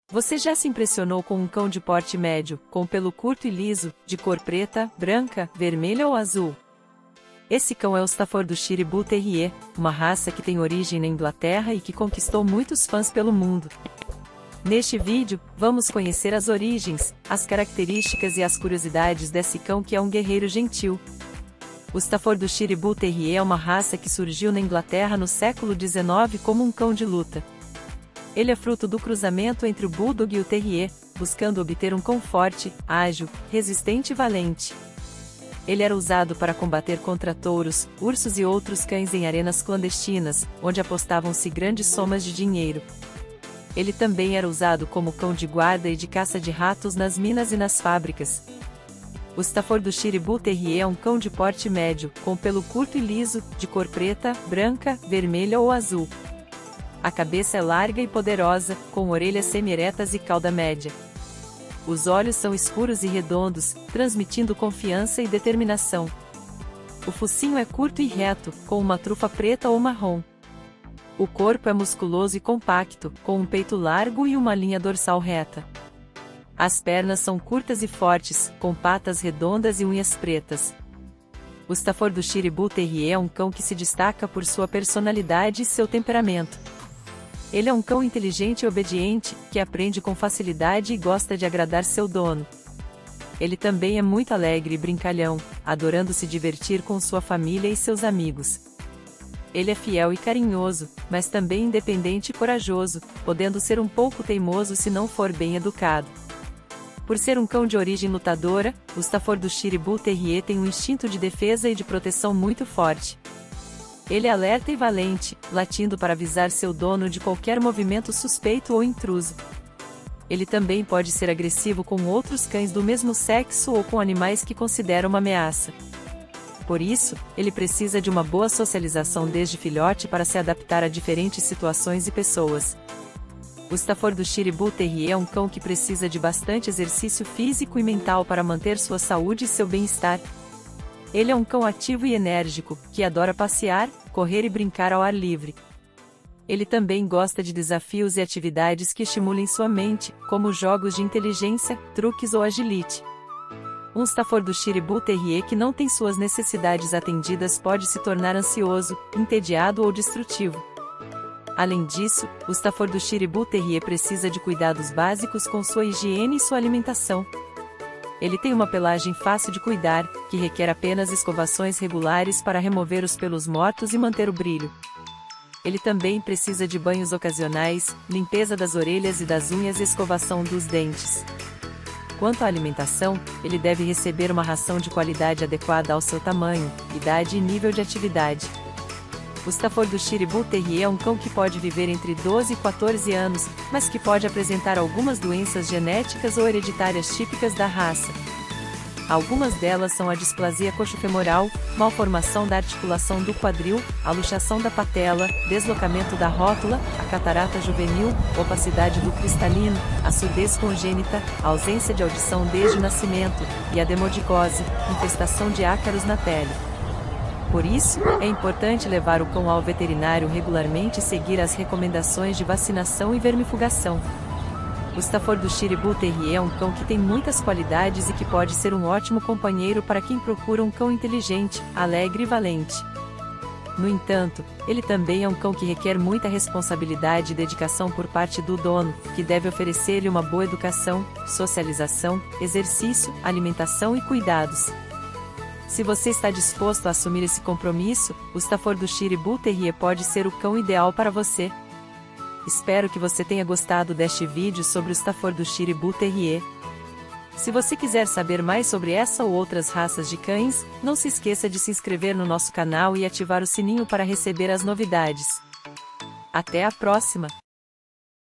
Você já se impressionou com um cão de porte médio, com pelo curto e liso, de cor preta, branca, vermelha ou azul? Esse cão é o Staffordshire Bull Terrier, uma raça que tem origem na Inglaterra e que conquistou muitos fãs pelo mundo. Neste vídeo, vamos conhecer as origens, as características e as curiosidades desse cão que é um guerreiro gentil. O Staffordshire Bull Terrier é uma raça que surgiu na Inglaterra no século XIX como um cão de luta. Ele é fruto do cruzamento entre o Bulldog e o Terrier, buscando obter um cão forte, ágil, resistente e valente. Ele era usado para combater contra touros, ursos e outros cães em arenas clandestinas, onde apostavam-se grandes somas de dinheiro. Ele também era usado como cão de guarda e de caça de ratos nas minas e nas fábricas. O Staffordshire Bull Terrier é um cão de porte médio, com pelo curto e liso, de cor preta, branca, vermelha ou azul. A cabeça é larga e poderosa, com orelhas semi-eretas e cauda média. Os olhos são escuros e redondos, transmitindo confiança e determinação. O focinho é curto e reto, com uma trufa preta ou marrom. O corpo é musculoso e compacto, com um peito largo e uma linha dorsal reta. As pernas são curtas e fortes, com patas redondas e unhas pretas. O Staffordshire Bull Terrier é um cão que se destaca por sua personalidade e seu temperamento. Ele é um cão inteligente e obediente, que aprende com facilidade e gosta de agradar seu dono. Ele também é muito alegre e brincalhão, adorando se divertir com sua família e seus amigos. Ele é fiel e carinhoso, mas também independente e corajoso, podendo ser um pouco teimoso se não for bem educado. Por ser um cão de origem lutadora, o Staffordshire Bull Terrier tem um instinto de defesa e de proteção muito forte. Ele é alerta e valente, latindo para avisar seu dono de qualquer movimento suspeito ou intruso. Ele também pode ser agressivo com outros cães do mesmo sexo ou com animais que considera uma ameaça. Por isso, ele precisa de uma boa socialização desde filhote para se adaptar a diferentes situações e pessoas. O Staffordshire Bull Terrier é um cão que precisa de bastante exercício físico e mental para manter sua saúde e seu bem-estar. Ele é um cão ativo e enérgico, que adora passear, correr e brincar ao ar livre. Ele também gosta de desafios e atividades que estimulem sua mente, como jogos de inteligência, truques ou agility. Um Staffordshire Bull Terrier que não tem suas necessidades atendidas pode se tornar ansioso, entediado ou destrutivo. Além disso, o Staffordshire Bull Terrier precisa de cuidados básicos com sua higiene e sua alimentação. Ele tem uma pelagem fácil de cuidar, que requer apenas escovações regulares para remover os pelos mortos e manter o brilho. Ele também precisa de banhos ocasionais, limpeza das orelhas e das unhas e escovação dos dentes. Quanto à alimentação, ele deve receber uma ração de qualidade adequada ao seu tamanho, idade e nível de atividade. O Staffordshire Bull Terrier é um cão que pode viver entre 12 e 14 anos, mas que pode apresentar algumas doenças genéticas ou hereditárias típicas da raça. Algumas delas são a displasia coxofemoral, malformação da articulação do quadril, a luxação da patela, deslocamento da rótula, a catarata juvenil, opacidade do cristalino, a surdez congênita, a ausência de audição desde o nascimento, e a demodigose, infestação de ácaros na pele. Por isso, é importante levar o cão ao veterinário regularmente e seguir as recomendações de vacinação e vermifugação. O Staffordshire Bull Terrier é um cão que tem muitas qualidades e que pode ser um ótimo companheiro para quem procura um cão inteligente, alegre e valente. No entanto, ele também é um cão que requer muita responsabilidade e dedicação por parte do dono, que deve oferecer-lhe uma boa educação, socialização, exercício, alimentação e cuidados. Se você está disposto a assumir esse compromisso, o Staffordshire Bull Terrier pode ser o cão ideal para você. Espero que você tenha gostado deste vídeo sobre o Staffordshire Bull Terrier. Se você quiser saber mais sobre essa ou outras raças de cães, não se esqueça de se inscrever no nosso canal e ativar o sininho para receber as novidades. Até a próxima!